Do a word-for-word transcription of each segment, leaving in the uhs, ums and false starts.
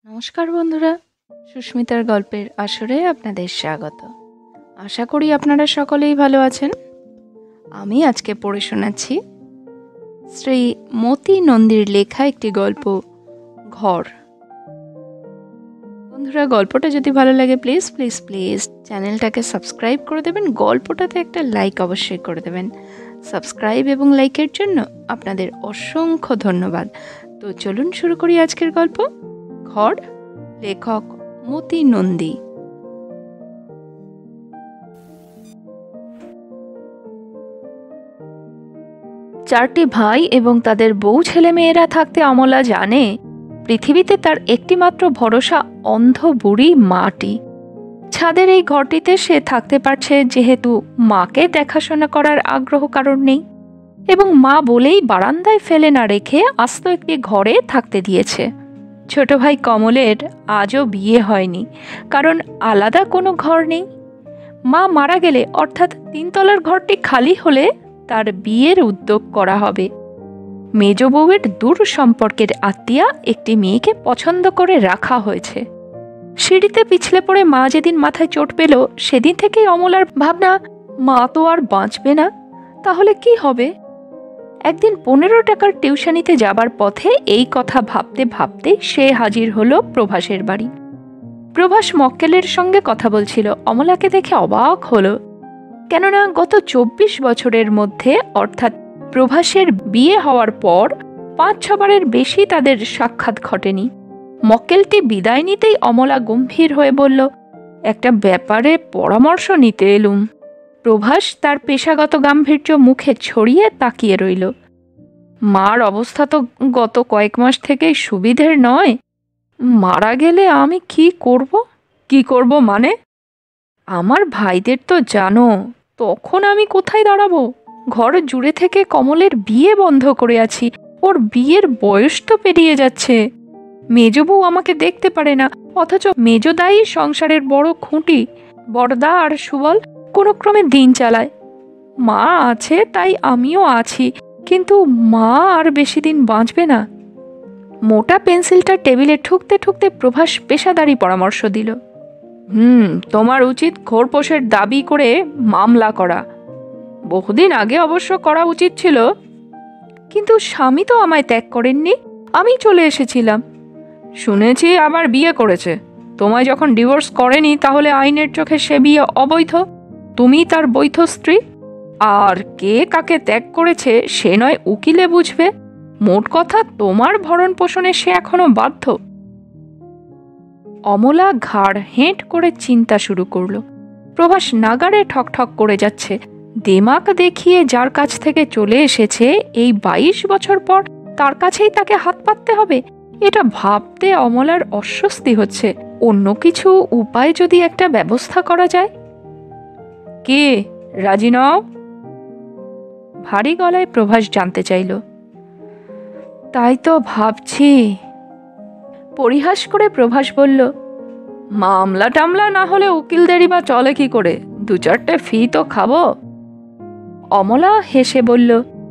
নমস্কার বন্ধুরা, সুস্মিতার গল্পের আসরে আপনাদের স্বাগত। আশা করি আপনারা সকলেই ভালো আছেন। আমি আজকে পড়ে শোনাচ্ছি শ্রী মতি নন্দীর লেখা একটি গল্প, ঘর। বন্ধুরা, গল্পটা যদি ভালো লাগে প্লিজ প্লিজ প্লিজ চ্যানেলটাকে সাবস্ক্রাইব করে দেবেন, গল্পটাতে একটা লাইক অবশ্যই করে দেবেন। সাবস্ক্রাইব এবং লাইকের জন্য আপনাদের অসংখ্য ধন্যবাদ। তো চলুন শুরু করি আজকের গল্প, ঘর। লেখক মতি নন্দী। চারটি ভাই এবং তাদের বউ ছেলে মেয়েরা থাকতে অমলা জানে পৃথিবীতে তার একটিমাত্র ভরসা অন্ধ বুড়ি মাটি। ছাদের এই ঘরটিতে সে থাকতে পারছে যেহেতু মাকে দেখাশোনা করার আগ্রহ কারণ নেই, এবং মা বলেই বারান্দায় ফেলে না রেখে আস্ত একটি ঘরে থাকতে দিয়েছে। ছোট ভাই কমলের আজও বিয়ে হয়নি, কারণ আলাদা কোনো ঘর নেই। মা মারা গেলে অর্থাৎ তিনতলার ঘরটি খালি হলে তার বিয়ের উদ্যোগ করা হবে। মেজ বউয়ের দূর সম্পর্কের আত্মীয়া একটি মেয়েকে পছন্দ করে রাখা হয়েছে। সিঁড়িতে পিছলে পড়ে মা যেদিন মাথায় চোট পেল, সেদিন থেকেই অমলার ভাবনা, মা তো আর বাঁচবে না, তাহলে কি হবে? একদিন পনেরো টাকার টিউশনিতে যাবার পথে এই কথা ভাবতে ভাবতে সে হাজির হলো প্রভাসের বাড়ি। প্রভাস মক্কেলের সঙ্গে কথা বলছিল। অমলাকে দেখে অবাক হলো, কেননা গত চব্বিশ বছরের মধ্যে অর্থাৎ প্রভাসের বিয়ে হওয়ার পর পাঁচ ছবারের বেশি তাদের সাক্ষাৎ ঘটেনি। মক্কেলটি বিদায় নিতেই অমলা গম্ভীর হয়ে বলল, একটা ব্যাপারে পরামর্শ নিতে এলুম। প্রভাস তার পেশাগত গাম্ভীর্য মুখে ছড়িয়ে তাকিয়ে রইল। মার অবস্থা তো গত কয়েক মাস থেকেই সুবিধের নয়। মারা গেলে আমি কি করব? কি করব মানে? আমার ভাইদের তো জানো, তখন আমি কোথায় দাঁড়াবো? ঘর জুড়ে থেকে কমলের বিয়ে বন্ধ করে আছি। ওর বিয়ের বয়স তো পেরিয়ে যাচ্ছে। মেজ বউ আমাকে দেখতে পারে না, অথচ মেজদাই সংসারের বড় খুঁটি। বড়দা আর সুবল কোনো ক্রমে দিন চালায়। মা আছে তাই আমিও আছি, কিন্তু মা আর বেশি দিন বাঁচবে না। মোটা পেন্সিলটা টেবিলে ঠুকতে ঠুকতে প্রভাস পেশাদারি পরামর্শ দিল। হুম তোমার উচিত খোরপোশের দাবি করে মামলা করা। বহুদিন আগে অবশ্য করা উচিত ছিল, কিন্তু স্বামী তো আমায় ত্যাগ করেননি, আমি চলে এসেছিলাম। শুনেছি আবার বিয়ে করেছে। তোমায় যখন ডিভোর্স করেনি, তাহলে আইনের চোখে সে বিয়ে অবৈধ। তুমি তার বৈধ স্ত্রী। আর কে কাকে ত্যাগ করেছে সে নয় উকিলে বুঝবে। মোট কথা, তোমার ভরণ পোষণে সে এখনো বাধ্য। অমলা ঘাড় হেঁট করে চিন্তা শুরু করলো। প্রভাস নাগারে ঠকঠক করে যাচ্ছে। দেমাক দেখিয়ে যার কাছ থেকে চলে এসেছে, এই বাইশ বছর পর তার কাছেই তাকে হাত পাততে হবে। এটা ভাবতে অমলার অস্বস্তি হচ্ছে। অন্য কিছু উপায় যদি একটা ব্যবস্থা করা যায়। কে রাজি নও? ভারী গলায় প্রভাস জানতে চাইল। তাই তো ভাবছি। পরিহাস করে প্রভাস বলল, মামলা টামলা না হলে উকিলদেরই বা চলে কি করে? দু চারটে ফি তো খাবো। অমলা হেসে বলল,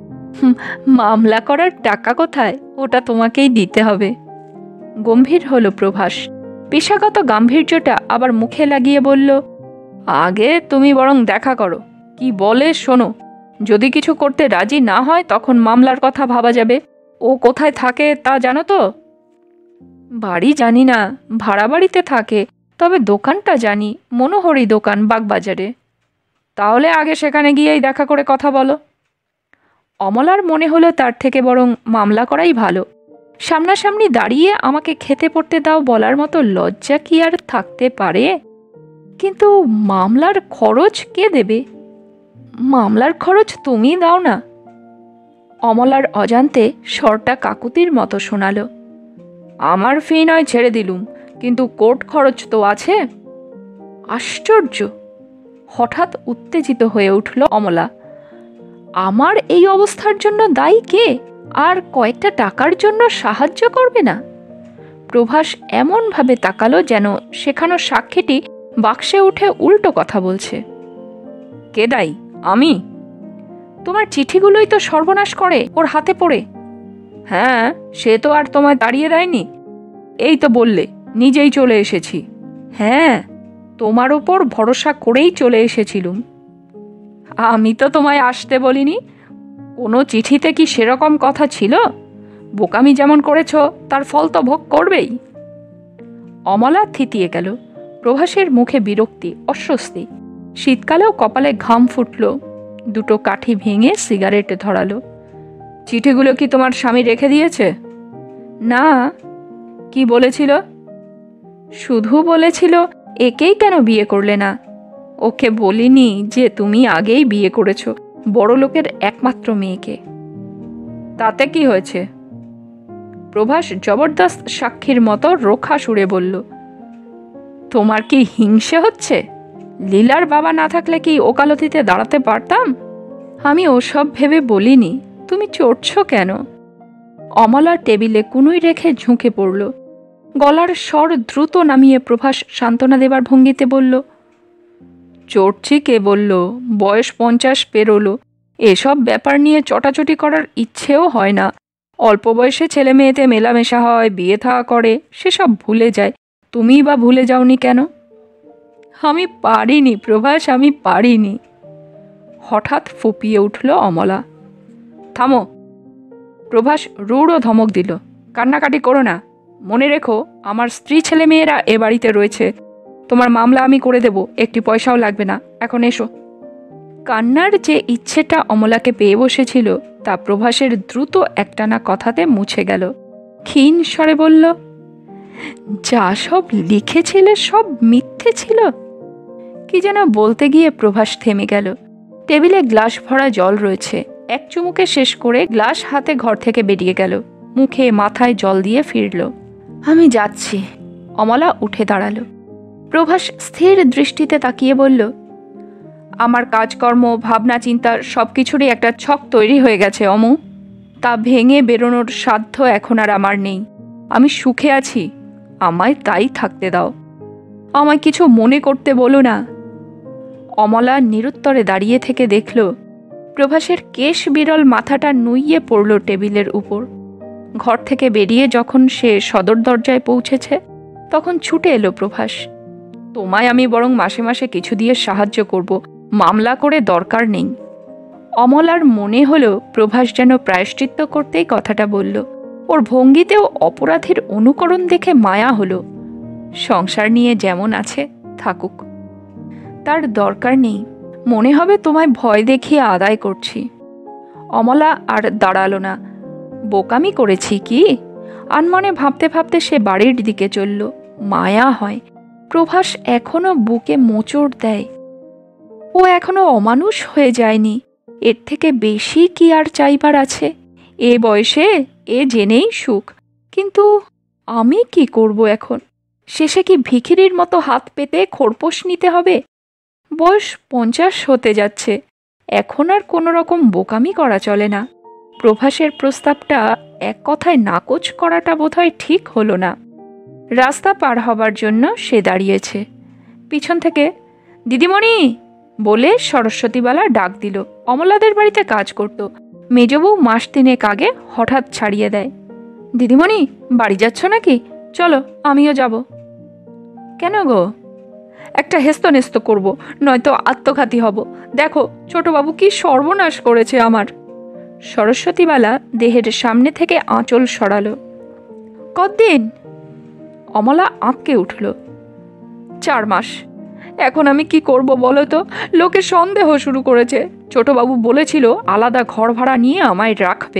মামলা করার টাকা কোথায়? ওটা তোমাকেই দিতে হবে। গম্ভীর হলো প্রভাস। পেশাগত গাম্ভীর্যটা আবার মুখে লাগিয়ে বলল, আগে তুমি বরং দেখা করো, কি বলে শোনো। যদি কিছু করতে রাজি না হয়, তখন মামলার কথা ভাবা যাবে। ও কোথায় থাকে তা জানো তো? বাড়ি জানি না, ভাড়া বাড়িতে থাকে। তবে দোকানটা জানি, মনোহরি দোকান, বাগবাজারে। তাহলে আগে সেখানে গিয়েই দেখা করে কথা বলো। অমলার মনে হলো তার থেকে বরং মামলা করাই ভালো। সামনাসামনি দাঁড়িয়ে আমাকে খেতে পড়তে দাও বলার মতো লজ্জা কি আর থাকতে পারে? কিন্তু মামলার খরচ কে দেবে? মামলার খরচ তুমি দাও না। অমলার অজান্তে স্বরটা কাকুতির মতো শোনালো। আমার ফি নয় ছেড়ে দিলুম, কিন্তু কোর্ট খরচ তো আছে। আশ্চর্য! হঠাৎ উত্তেজিত হয়ে উঠল অমলা। আমার এই অবস্থার জন্য দায়ী কে? আর কয়েকটা টাকার জন্য সাহায্য করবে না? প্রভাস এমনভাবে তাকালো যেন সেখানো সাক্ষীটি বাক্সে উঠে উল্টো কথা বলছে। কে দায়ী? আমি? তোমার চিঠিগুলোই তো সর্বনাশ করে ওর হাতে পড়ে। হ্যাঁ, সে তো আর তোমায় তাড়িয়ে দেয়নি। এই তো বললে নিজেই চলে এসেছি। হ্যাঁ, তোমার ওপর ভরসা করেই চলে এসেছিলুম। আমি তো তোমায় আসতে বলিনি। কোনো চিঠিতে কি সেরকম কথা ছিল? বোকামি যেমন করেছ তার ফল তো ভোগ করবেই। অমলা থিতিয়ে গেল। প্রভাসের মুখে বিরক্তি, অস্বস্তি। শীতকালেও কপালে ঘাম ফুটল। দুটো কাঠি ভেঙে সিগারেট ধরালো। চিঠিগুলো কি তোমার স্বামী রেখে দিয়েছে? না। কি বলেছিল? শুধু বলেছিল একেই কেন বিয়ে করলে না। ওকে বলিনি যে তুমি আগেই বিয়ে করেছো বড় লোকের একমাত্র মেয়েকে। তাতে কি হয়েছে? প্রভাস জবরদস্ত সাক্ষীর মতো রোখা সুরে বলল, তোমার কি হিংসে হচ্ছে? লীলার বাবা না থাকলে কি ওকালতিতে দাঁড়াতে পারতাম? আমি ওসব ভেবে বলিনি। তুমি চড়ছ কেন? অমলা টেবিলে কুনুই রেখে ঝুঁকে পড়ল। গলার স্বর দ্রুত নামিয়ে প্রভাস সান্ত্বনা দেবার ভঙ্গিতে বলল, চড়ছি কে বলল? বয়স পঞ্চাশ পেরোলো। এসব ব্যাপার নিয়ে চটাচটি করার ইচ্ছেও হয় না। অল্প বয়সে ছেলে মেয়েতে মেলামেশা হয়, বিয়ে থা করে, সেসব ভুলে যায়। তুমিই বা ভুলে যাওনি কেন? আমি পারিনি প্রভাস, আমি পারিনি। হঠাৎ ফুপিয়ে উঠল অমলা। থামো। প্রভাস রূঢ় ধমক দিল, কান্নাকাটি করো না। মনে রেখো, আমার স্ত্রী ছেলে মেয়েরা এ বাড়িতে রয়েছে। তোমার মামলা আমি করে দেব, একটি পয়সাও লাগবে না। এখন এসো। কান্নার যে ইচ্ছেটা অমলাকে পেয়ে বসেছিল তা প্রভাসের দ্রুত একটানা কথাতে মুছে গেল। ক্ষীণ স্বরে বলল, যা সব লিখেছিলে সব মিথ্যে ছিল। কি যেন বলতে গিয়ে প্রভাস থেমে গেল। টেবিলে গ্লাস ভরা জল রয়েছে। এক চুমুকে শেষ করে গ্লাস হাতে ঘর থেকে বেরিয়ে গেল। মুখে মাথায় জল দিয়ে ফিরল। আমি যাচ্ছি। অমলা উঠে দাঁড়ালো। প্রভাস স্থির দৃষ্টিতে তাকিয়ে বলল, আমার কাজকর্ম, ভাবনা চিন্তা সব কিছুরই একটা ছক তৈরি হয়ে গেছে অমু। তা ভেঙে বেরোনোর সাধ্য এখন আর আমার নেই। আমি সুখে আছি, আমায় তাই থাকতে দাও। আমায় কিছু মনে করতে বলো না। অমলা নিরুত্তরে দাঁড়িয়ে থেকে দেখল প্রভাসের কেশ বিরল মাথাটা নুইয়ে পড়ল টেবিলের উপর। ঘর থেকে বেরিয়ে যখন সে সদর দরজায় পৌঁছেছে তখন ছুটে এলো প্রভাস। তোমায় আমি বরং মাসে মাসে কিছু দিয়ে সাহায্য করব, মামলা করে দরকার নেই। অমলার মনে হলো প্রভাস যেন প্রায়শ্চিত্ত করতেই কথাটা বলল। ওর ভঙ্গিতেও অপরাধীর অনুকরণ দেখে মায়া হলো। সংসার নিয়ে যেমন আছে থাকুক, তার দরকার নেই। মনে হবে তোমায় ভয় দেখিয়ে আদায় করছি। অমলা আর দাঁড়ালো না। বোকামি করেছি কি? আনমনে ভাবতে ভাবতে সে বাড়ির দিকে চলল। মায়া হয়, প্রভাস এখনো বুকে মোচড় দেয়। ও এখনো অমানুষ হয়ে যায়নি। এর থেকে বেশি কি আর চাইবার আছে? এ বয়সে এ জেনেই সুখ। কিন্তু আমি কি করব এখন? শেষে কি ভিখিরির মতো হাত পেতে খোরপোশ নিতে হবে? বয়স পঞ্চাশ হতে যাচ্ছে, এখন আর কোনো রকম বোকামি করা চলে না। প্রভাসের প্রস্তাবটা এক কথায় নাকচ করাটা বোধহয় ঠিক হলো না। রাস্তা পার হবার জন্য সে দাঁড়িয়েছে। পিছন থেকে দিদিমণি বলে সরস্বতীবালা ডাক দিল। অমলাদের বাড়িতে কাজ করত। মেজবউ মাস তিনেক আগে হঠাৎ ছাড়িয়ে দেয়। দিদিমণি বাড়ি যাচ্ছ নাকি? চলো আমিও যাব। কেন গো? একটা হেস্তনেস্ত করব, নয়তো আত্মঘাতী হব। দেখো ছোটবাবু কি সর্বনাশ করেছে আমার। সরস্বতীবালা দেহের সামনে থেকে আঁচল সরালো। কতদিন? অমলা আঁতকে উঠল। চার মাস। এখন আমি কি করব বলো তো? লোকে সন্দেহ শুরু করেছে। ছোটবাবু বলেছিল আলাদা ঘর ভাড়া নিয়ে আমায় রাখবে।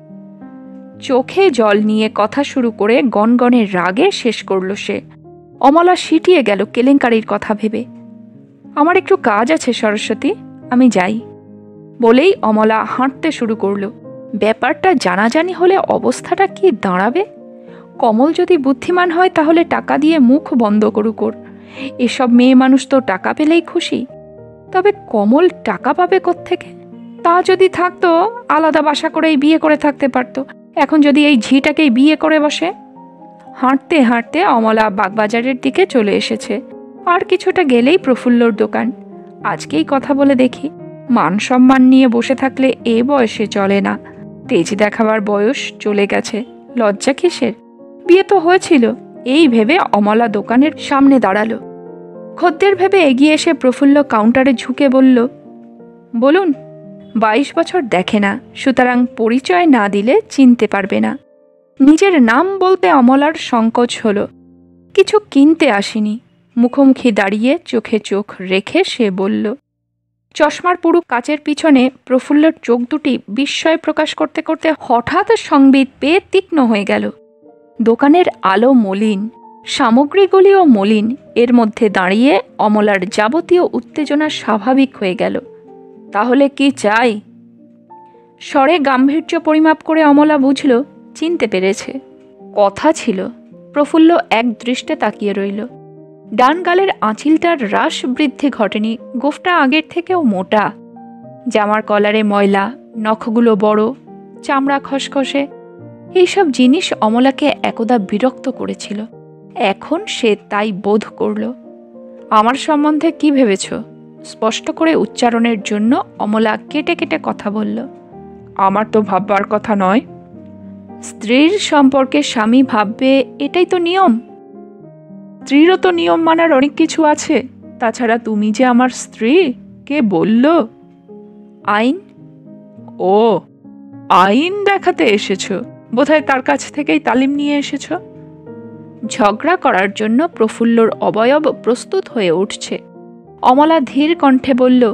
চোখে জল নিয়ে কথা শুরু করে গনগনে রাগে শেষ করল সে। অমলা সিটিয়ে গেল কেলেঙ্কারির কথা ভেবে। আমার একটু কাজ আছে সরস্বতী, আমি যাই। বলেই অমলা হাঁটতে শুরু করল। ব্যাপারটা জানাজানি হলে অবস্থাটা কি দাঁড়াবে? কমল যদি বুদ্ধিমান হয় তাহলে টাকা দিয়ে মুখ বন্ধ করুক ওর। এসব মেয়ে মানুষ তো টাকা পেলেই খুশি। তবে কমল টাকা পাবে কোত্থেকে? তা যদি থাকতো আলাদা বাসা করেই বিয়ে করে থাকতে পারতো। এখন যদি এই ঝিটাকেই বিয়ে করে বসে। হাঁটতে হাঁটতে অমলা বাগবাজারের দিকে চলে এসেছে। আর কিছুটা গেলেই প্রফুল্লর দোকান। আজকেই কথা বলে দেখি। মান সম্মান নিয়ে বসে থাকলে এ বয়সে চলে না। তেজ দেখাবার বয়স চলে গেছে। লজ্জা কিসের? বিয়ে তো হয়েছিল, এই ভেবে অমলা দোকানের সামনে দাঁড়ালো। খদ্দের ভেবে এগিয়ে এসে প্রফুল্ল কাউন্টারে ঝুঁকে বলল, বলুন। বাইশ বছর দেখে না, সুতরাং পরিচয় না দিলে চিনতে পারবে না। নিজের নাম বলতে অমলার সংকোচ হলো। কিছু কিনতে আসিনি। মুখোমুখি দাঁড়িয়ে চোখে চোখ রেখে সে বলল। চশমার পুরু কাচের পিছনে প্রফুল্লর চোখ দুটি বিস্ময় প্রকাশ করতে করতে হঠাৎ সংবিত পেয়ে তীক্ষ্ণ হয়ে গেল। দোকানের আলো মলিন, সামগ্রীগুলিও মলিন। এর মধ্যে দাঁড়িয়ে অমলার যাবতীয় উত্তেজনা স্বাভাবিক হয়ে গেল। তাহলে কি চাই? স্বরে গাম্ভীর্য পরিমাপ করে অমলা বুঝল, চিনতে পেরেছে। কথা ছিল। প্রফুল্ল এক দৃষ্টে তাকিয়ে রইল। ডান গালের আঁচিলটার হ্রাস বৃদ্ধি ঘটেনি, গোফটা আগের থেকেও মোটা। জামার কলারে ময়লা, নখগুলো বড়, চামড়া খসখসে। এইসব জিনিস অমলাকে একদা বিরক্ত করেছিল। এখন সে তাই বোধ করল। আমার সম্বন্ধে কি ভেবেছ? স্পষ্ট করে উচ্চারণের জন্য অমলা কেটে কেটে কথা বলল। আমার তো ভাববার কথা নয়। স্ত্রীর সম্পর্কে স্বামী ভাববে, এটাই তো নিয়ম। স্ত্রীরও তো নিয়ম মানার অনেক কিছু আছে। তাছাড়া তুমি যে আমার স্ত্রী, কে বলল? আইন। ও, আইন দেখাতে এসেছ? বোধহয় তার কাছ থেকেই তালিম নিয়ে এসেছ। ঝগড়া করার জন্য প্রফুল্লর অবয়ব প্রস্তুত হয়ে উঠছে। অমলা ধীর কণ্ঠে বলল,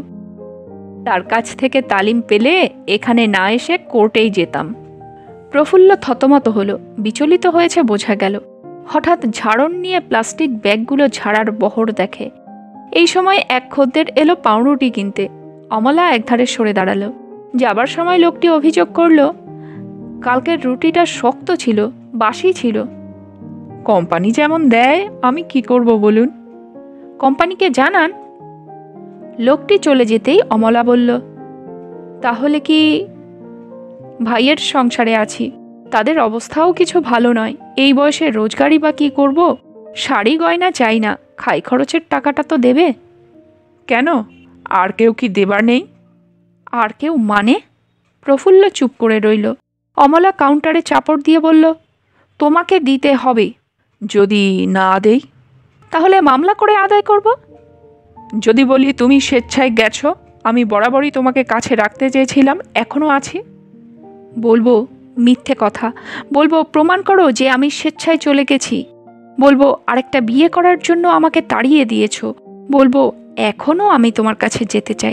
তার কাছ থেকে তালিম পেলে এখানে না এসে কোর্টেই যেতাম। প্রফুল্ল থতমত হলো, বিচলিত হয়েছে বোঝা গেল। হঠাৎ ঝাড়ন নিয়ে প্লাস্টিক ব্যাগগুলো ঝাড়ার বহর দেখে। এই সময় এক খদ্দের এলো পাউরুটি কিনতে। অমলা একধারে সরে দাঁড়ালো। যাবার সময় লোকটি অভিযোগ করল, কালকের রুটিটা শক্ত ছিল, বাসি ছিল। কোম্পানি যেমন দেয়, আমি কি করব বলুন? কোম্পানিকে জানান। লোকটি চলে যেতেই অমলা বলল, তাহলে কি? ভাইয়ের সংসারে আছি, তাদের অবস্থাও কিছু ভালো নয়। এই বয়সে রোজগারই বা কি করব? শাড়ি গয়না চাই না, খাই খরচের টাকাটা তো দেবে। কেন, আর কেউ কি দেবার নেই? আর কেউ মানে? প্রফুল্ল চুপ করে রইল। অমলা কাউন্টারে চাপড় দিয়ে বলল, তোমাকে দিতে হবে। যদি না দেই? তাহলে মামলা করে আদায় করব। যদি বলি তুমি স্বেচ্ছায় গেছো, আমি বরাবরই তোমাকে কাছে রাখতে চেয়েছিলাম, এখনো আছি। বলবো মিথ্যে কথা, বলবো প্রমাণ করো যে আমি স্বেচ্ছায় চলে গেছি, বলবো আরেকটা বিয়ে করার জন্য আমাকে তাড়িয়ে দিয়েছো, বলবো এখনো আমি তোমার কাছে যেতে চাই।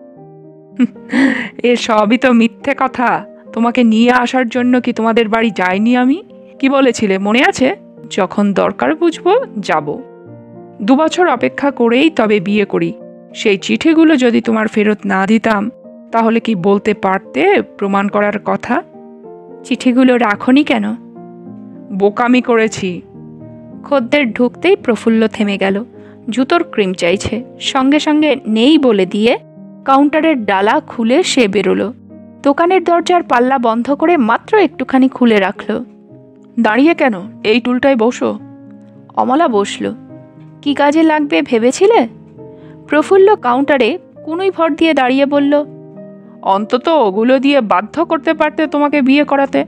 এ সবই তো মিথ্যে কথা। তোমাকে নিয়ে আসার জন্য কি তোমাদের বাড়ি যাইনি আমি? কি বলেছিলে মনে আছে? যখন দরকার বুঝবো যাব। দু বছর অপেক্ষা করেই তবে বিয়ে করি। সেই চিঠিগুলো যদি তোমার ফেরত না দিতাম, তাহলে কি বলতে পারতে প্রমাণ করার কথা? চিঠিগুলো রাখনি কেন? বোকামি করেছি। খদ্দের ঢুকতেই প্রফুল্ল থেমে গেল। জুতোর ক্রিম চাইছে, সঙ্গে সঙ্গে নেই বলে দিয়ে কাউন্টারের ডালা খুলে সে বেরোলো। দোকানের দরজার পাল্লা বন্ধ করে মাত্র একটুখানি খুলে রাখল। দাঁড়িয়ে কেন, এই টুলটায় বসো। অমলা বসল। কি কাজে লাগবে ভেবেছিলে? প্রফুল্ল কাউন্টারে কুনুই ভর দিয়ে দাঁড়িয়ে বলল, অন্তত ওগুলো দিয়ে বাধ্য করতে পারতে তোমাকে বিয়ে করাতে।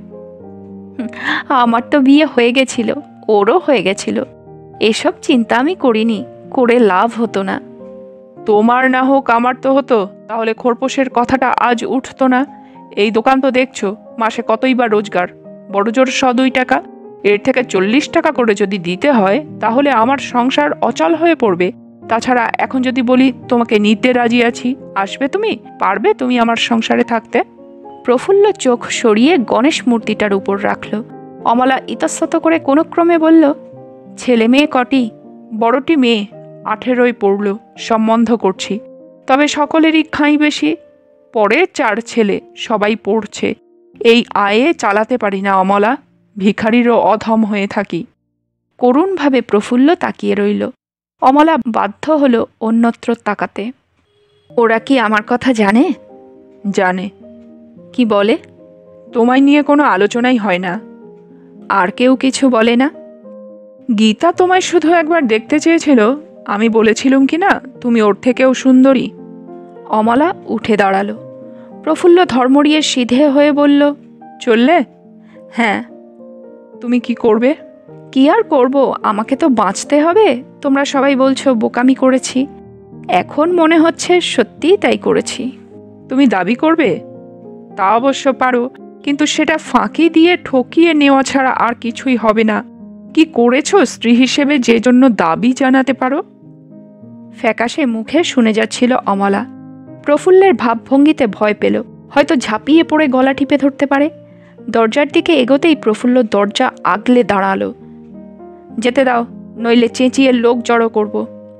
আমার তো বিয়ে হয়ে গেছিল, ওরও হয়ে গেছিল। এসব চিন্তা আমি করিনি, করে লাভ হতো না। তোমার না হোক আমার তো হতো, তাহলে খোরপোশের কথাটা আজ উঠতো না। এই দোকান তো দেখছো, মাসে কতই বা রোজগার, বড় জোর শ দুই টাকা। এর থেকে চল্লিশ টাকা করে যদি দিতে হয়, তাহলে আমার সংসার অচল হয়ে পড়বে। তাছাড়া এখন যদি বলি তোমাকে নিতে রাজি আছি, আসবে তুমি? পারবে তুমি আমার সংসারে থাকতে? প্রফুল্ল চোখ সরিয়ে গণেশ মূর্তিটার উপর রাখল। অমলা ইতস্তত করে কোনো ক্রমে বলল, ছেলে মেয়ে কটি? বড়টি মেয়ে, আঠেরোয় পড়ল, সম্বন্ধ করছি। তবে সকলেরই খাঁই বেশি। পরে চার ছেলে, সবাই পড়ছে। এই আয়ে চালাতে পারি না অমলা, ভিখারিরও অধম হয়ে থাকি। করুণভাবে প্রফুল্ল তাকিয়ে রইল। অমলা বাধ্য হলো অন্যত্র তাকাতে। ওরা কি আমার কথা জানে? জানে। কি বলে? তোমায় নিয়ে কোনো আলোচনাই হয় না। আর কেউ কিছু বলে না? গীতা তোমায় শুধু একবার দেখতে চেয়েছিল, আমি বলেছিলুম কি না তুমি ওর থেকেও সুন্দরী। অমলা উঠে দাঁড়ালো। প্রফুল্ল ধর্মড়িয়ে সিধে হয়ে বলল, চললে? হ্যাঁ। তুমি কি করবে? কি আর করব, আমাকে তো বাঁচতে হবে। তোমরা সবাই বলছো বোকামি করেছি, এখন মনে হচ্ছে সত্যিই তাই করেছি। তুমি দাবি করবে? তা অবশ্য পারো, কিন্তু সেটা ফাঁকি দিয়ে ঠকিয়ে নেওয়া ছাড়া আর কিছুই হবে না। কি করেছো স্ত্রী হিসেবে যে জন্য দাবি জানাতে পারো? ফ্যাকাশে মুখে শুনে যাচ্ছিল অমলা। প্রফুল্লের ভাবভঙ্গিতে ভয় পেল, হয়তো ঝাঁপিয়ে পড়ে গলা টিপে ধরতে পারে। দরজার দিকে এগোতেই প্রফুল্ল দরজা আগলে দাঁড়ালো। যেতে দাও, নইলে চেঁচিয়ে লোক জড়ো করব।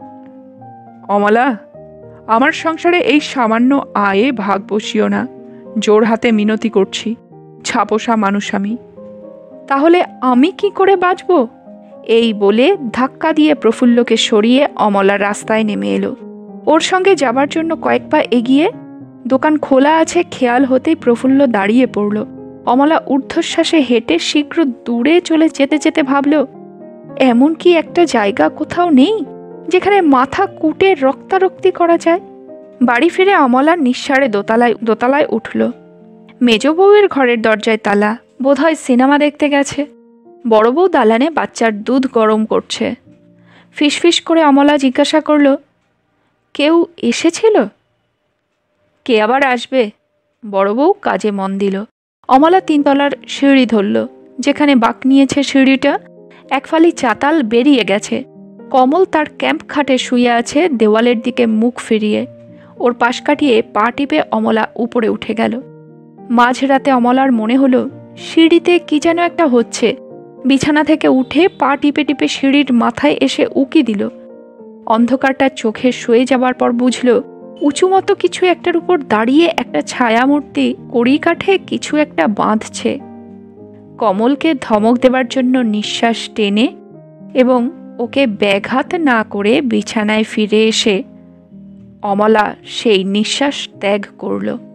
অমলা, আমার সংসারে এই সামান্য আয়ে ভাগ বসিও না। জোর হাতে মিনতি করছি, ছাপোষা মানুষ আমি। তাহলে আমি কি করে বাঁচব? এই বলে ধাক্কা দিয়ে প্রফুল্লকে সরিয়ে অমলা রাস্তায় নেমে এলো। ওর সঙ্গে যাবার জন্য কয়েক পা এগিয়ে দোকান খোলা আছে খেয়াল হতেই প্রফুল্ল দাঁড়িয়ে পড়ল। অমলা ঊর্ধ্বশ্বাসে হেঁটে শীঘ্র দূরে চলে যেতে যেতে ভাবল, এমন কি একটা জায়গা কোথাও নেই যেখানে মাথা কুটে রক্তারক্তি করা যায়? বাড়ি ফিরে অমলা নিঃসাড়ে দোতলায় দোতলায় উঠল। মেজ বউয়ের ঘরের দরজায় তালা, বোধহয় সিনেমা দেখতে গেছে। বড় বউ দালানে বাচ্চার দুধ গরম করছে। ফিসফিস করে অমলা জিজ্ঞাসা করল, কেউ এসেছিল? কে আবার আসবে? বড় বউ কাজে মন দিল। অমলা তিনতলার সিঁড়ি ধরল। যেখানে বাঁক নিয়েছে সিঁড়িটা, এক ফালি চাতাল বেরিয়ে গেছে। কমল তার ক্যাম্প খাটে শুয়ে আছে, দেওয়ালের দিকে মুখ ফিরিয়ে। ওর পাশ কাটিয়ে পা টিপে অমলা উপরে উঠে গেল। মাঝরাতে অমলার মনে হলো সিঁড়িতে কি যেন একটা হচ্ছে। বিছানা থেকে উঠে পা টিপে টিপে সিঁড়ির মাথায় এসে উকি দিল। অন্ধকারটা চোখে শুয়ে যাবার পর বুঝল উঁচু মতো কিছু একটার উপর দাঁড়িয়ে একটা ছায়ামূর্তি কড়ি কাঠে কিছু একটা বাঁধছে। কমলকে ধমক দেবার জন্য নিঃশ্বাস টেনে এবং ওকে ব্যাঘাত না করে বিছানায় ফিরে এসে অমলা সেই নিঃশ্বাস ত্যাগ করল।